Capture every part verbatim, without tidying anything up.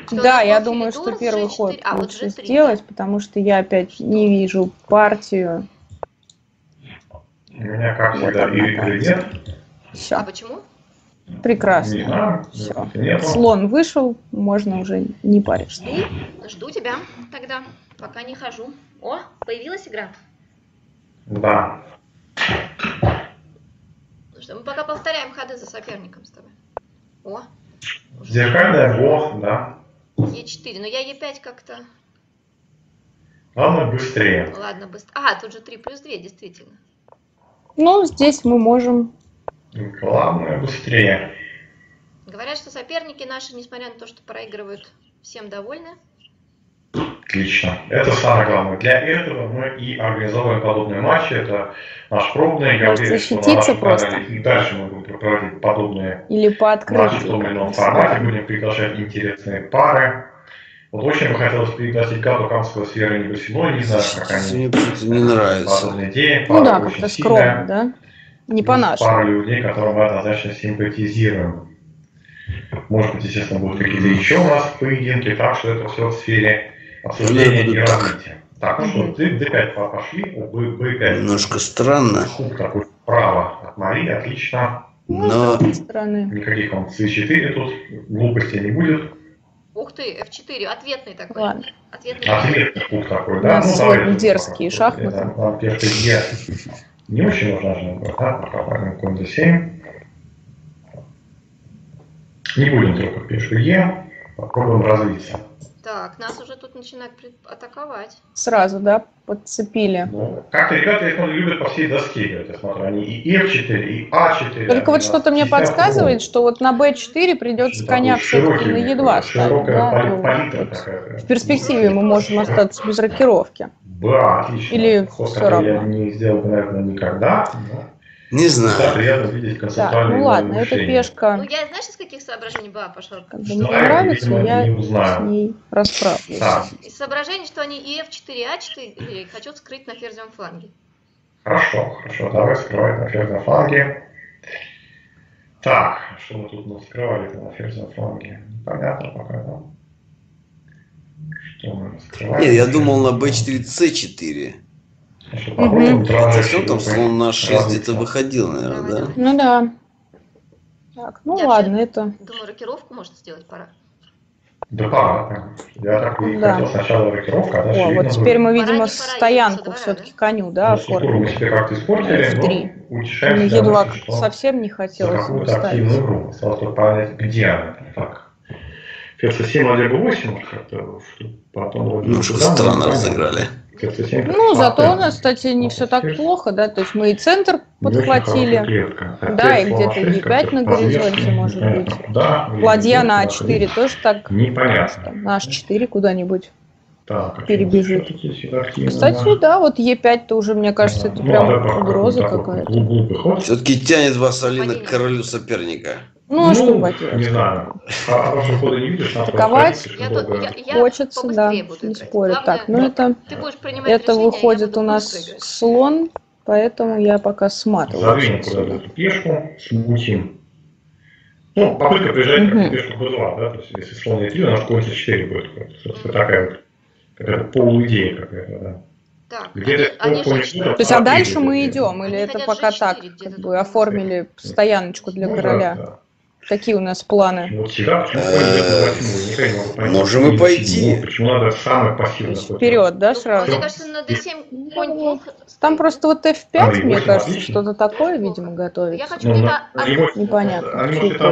Да, я думаю, что первый ход лучше сделать, потому что я опять не вижу партию. У меня, как всегда, или нет. Все. А почему? Прекрасно. Не знаю. Все. Слон вышел, можно уже не париться. Жду, жду тебя тогда, пока не хожу. О, появилась игра? Да. Ну что, мы пока повторяем ходы за соперником с тобой. О. Зеркальная го, да. е четыре, но я е пять как-то... Главное быстрее. Ладно, быстро. А, тут же три плюс два, действительно. Ну, здесь мы можем... Главное быстрее. Говорят, что соперники наши, несмотря на то, что проигрывают, всем довольны. Отлично. Это самое главное. Для этого мы и организовываем подобные матчи. Это наш пробный. Я уверен, что на нашем канале и дальше мы будем проводить подобные Или по матчи в том или ином формате. Будем приглашать интересные пары. Вот очень бы хотелось пригласить Гату Камского с Верой Барселоной. Не знаю, как они... Мне не нравится. Идея, ну да, как-то скромно, да? Не по-нашему. Пара людей, которым мы однозначно симпатизируем. Может быть, естественно, будут какие-то еще у нас поединки, так что это все в сфере обсуждения и развития. Так, ну что, дэ пять пошли, бэ пять. Немножко странно. Хук такой вправо от Марии, отлично. Но... Никаких вам цэ четыре тут, глупостей не будет. Ух ты, эф четыре, ответный такой. Ладно. Ответный, ответный хук такой, да. У нас ну, сегодня дерзкие шахматы. Вам пешка Е не очень нужна же, да, пока пойдем конь дэ семь. Не будем только пешку Е, попробуем развиться. Так, нас уже тут начинают атаковать. Сразу, да, подцепили. Ну, как-то ребята, я смотрю, любят по всей доске играть, я смотрю, они и эф четыре, и а четыре. Только вот что-то мне подсказывает, что вот на бэ четыре придется коня все-таки на е два ставить. Да? Ну, вот. В перспективе мы можем остаться без рокировки. Да, отлично. Или ход, все равно. Я не сделал, наверное, никогда. Но... Не знаю. Да, приятно видеть концептуальные Так, ну ладно, решения. это пешка. Ну я, знаешь, из каких соображений была пошла? Как бы мне нравится, видимо, я не с ней расправлюсь. Да. Из соображений, что они и эф четыре, а четыре хотят скрыть на ферзевом фланге. Хорошо, хорошо, давай скрывать на ферзевом фланге. Так, что мы тут ну, скрывали на ферзевом фланге? Понятно пока, да? Что мы скрываем? Нет, я думал на бэ четыре, цэ четыре. Угу. Зачем там слон на шесть где-то выходил, наверное, да? Ну да. Так, ну я ладно, же, это... Думаю, рокировку может сделать пора. Да пора. Я так и да. хотел сначала рокировку, а дальше... О, вот теперь мы, видимо, пора, стоянку все-таки да? коню, да, ну, оформили. Мы себе как-то испортили, но утешаемся... е два совсем не хотелось бы ставить. Активную игру. Осталось только понять, где она. Так. ферзь семь, ладья бэ восемь, может как-то... Потом... Немножко странно разыграли. Ну, зато у нас, кстати, не все так плохо, да, то есть мы и центр подхватили, да, и где-то е пять на горизонте, может быть. Ладья на а четыре тоже так непонятно. На аш четыре куда-нибудь так, перебежит. Кстати, да, вот е пять-то уже, мне кажется, это прям угроза какая-то. Все-таки тянет вас Алина к королю соперника. Ну, а что поделать? Не знаю. А ваши ходы не видишь? Атаковать хочется, да, не спорю. Так, ну это, это выходит у нас слон, поэтому я пока сматываю. Задвинем куда-то эту пешку, смутим. Ну, попытка прижать угу. как пешку бэ два, да, то есть если слон е три, у нас конь цэ четыре будет. Собственно, такая вот какая-то полуидея какая-то, да. Так, они, они же... То есть, а дальше мы идем, или это пока так, как бы оформили стояночку для короля? Да, да. Какие у нас планы? Вот всегда, можем и пойти. Почему надо самый пассивный? Вперед, да, сразу? Мне кажется, на дэ семь конь плохо. Там просто вот эф пять, мне кажется, что-то такое, видимо, готовится. Я хочу где-то... Непонятно.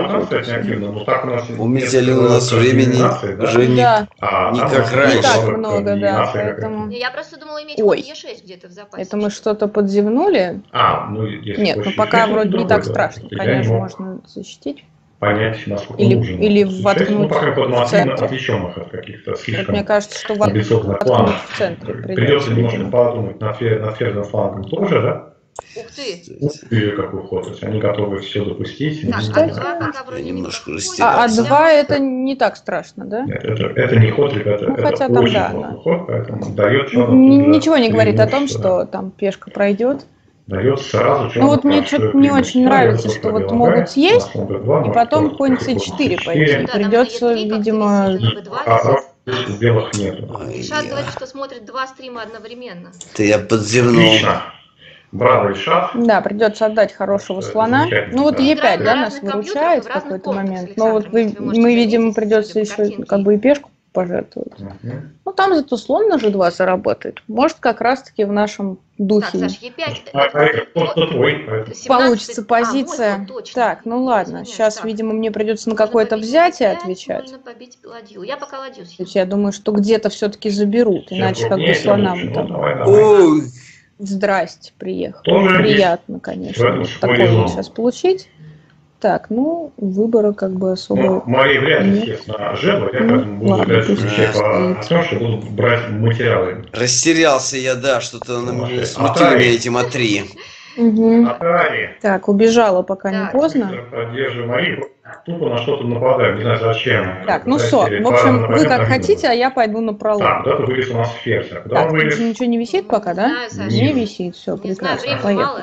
Помните, Алина, у нас времени уже не как раньше. Не так много, да, поэтому... Я просто думала иметь конь е шесть где-то в запасе. Это мы что-то подзевнули? Нет, ну пока вроде не так страшно. Конечно, можно защитить. Понять, насколько или, нужен. Или воткнуть ну, пока в центре. Отвлеченных от каких-то слишком вот мне кажется, что воткнуть в центре придется. Придется немножко подумать над, фер, над ферзевым флангом тоже, да? Ух ты! Ух ты, какой ход. То есть они готовы все допустить. Так, а два пока вроде немножко А два это не так страшно, да? Нет, это, это не ход, ребята. Ну, это хотя там, да, ход, поэтому дает ничего не говорит о том, что там пешка пройдет. дается сразу. Ну вот мне что-то не очень нравится, что вот могут съесть, и потом конь цэ четыре пойти. Придется, видимо... Белых нету. Ильшат говорит, что смотрит два стрима одновременно. Ты я подзевнул. Отлично. Браво, Ильшат. Да, придется отдать хорошего слона. Ну вот е пять, да, нас выручает в какой-то момент. Но вот вы, мы, видимо, придется еще как бы и пешку пожертвовать. Uh-huh. Ну там зато слон на же два заработает. Может, как раз-таки в нашем духе. Так, Саш, е пять. Получится позиция. Так, ну ладно. Сейчас, видимо, мне придется на какое-то взятие отвечать. Можно побить ладью. Я пока ладью съем. Я думаю, что где-то все-таки заберут, иначе как бы слонам там. Здрасте, приехал. Приятно, конечно. Такое вот сейчас получить. Так, ну, выбора как бы особо... Ну, мои вряд ли, естественно, жертвы, я поэтому буду играть исключая по тому, что буду брать материалы. Растерялся я, да, что-то смутило меня эти матри. Угу. Так, убежала, пока да, не поздно. Поддерживаю Марию, тупо на что-то нападаю, не знаю зачем. Так, ну все, в общем, вы как хотите, а я пойду на пролом. Так, да, ты вылез у нас ферзь. Так, тут же ничего не висит пока, да? Не висит, все, прекрасно, поехали.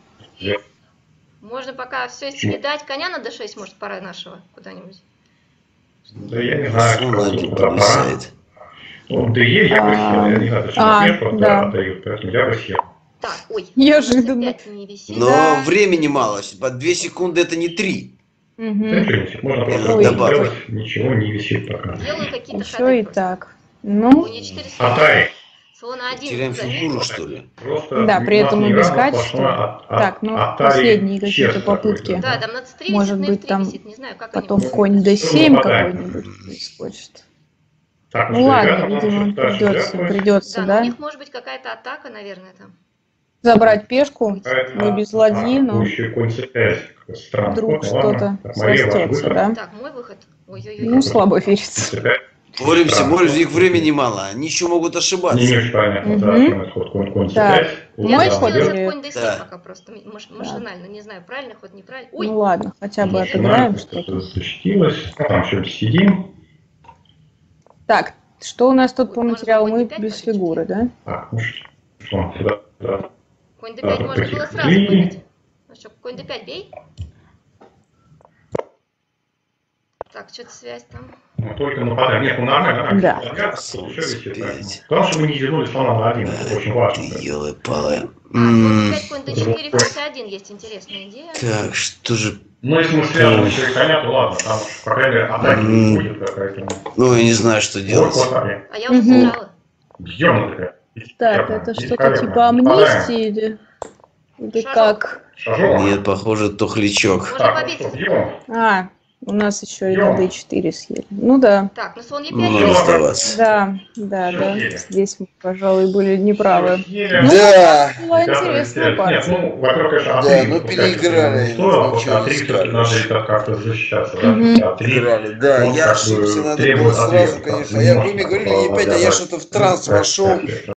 Можно пока все съедать. Коня на дэ шесть, может, пора нашего куда-нибудь. Да я не знаю, куда пора. Ну, дэ е я бы съел, я не знаю, зачем мне просто отдают, поэтому я бы съел. Так, ой, неожиданно. Но да. Времени мало, по две секунды это не три. Угу. Можно просто добавить, ничего не висит пока. Делаю какие-то еще ходы и просто. Так. Ну, Атай. Теряем фигуру, что ли? Просто да, при этом и без качества. От, так, ну, последние какие-то попытки. Да, там на цэ три может быть, там висит, не знаю, как потом конь дэ семь какой-нибудь происходит. Так, ну ладно, видимо, придется, придется, да? да? У них может быть какая-то атака, наверное, там. Забрать пешку, мы без ладьи, но странно. Вдруг что-то срастется, да? Так, мой выход. Ой-ой-ой. Ну, слабо верится. Боремся, боремся, их времени мало, они еще могут ошибаться. Не очень понятно, да, ход конь да. Я сделала конь дэ семь пока просто, машинально, не знаю, правильно ход, неправильно. Ну ладно, хотя бы отыграем что-то. Там что-то сидим. Так, что у нас тут по материалу? Мы без фигуры, да? Так, ну что, сюда, да. Конь дэ пять можно было сразу побить. Ну что, конь дэ пять бей. Так, что-то связь там. Ну, только нападаем. Нет, ну нормально. Да. Потому что мы не вернули слона на один. Это очень важно. Елы-палы. А, пять конь дэ четыре, ферзь один есть интересная идея. Так, что же... Ну, если мы связаны через коня, то ладно. Там, по крайней мере, атаки не будет какая-то. Ну, я не знаю, что делать. А я уже сыграла. Бьем такая. Так, это что-то типа амнистии или... Или как? Нет, похоже, тухлячок. А, у нас еще и на дэ четыре съели. Ну да. Так, ну слон е пять. Да, да, да. Здесь мы, пожалуй, были неправы. Ну, да. Была интересная партия. Ну, во-первых, конечно, да, ну переиграли. Надо как-то защищаться. Играли, да. Я ошибся, надо было сразу, конечно. Я вы мне говорили е пять, а я что-то в транс вошел.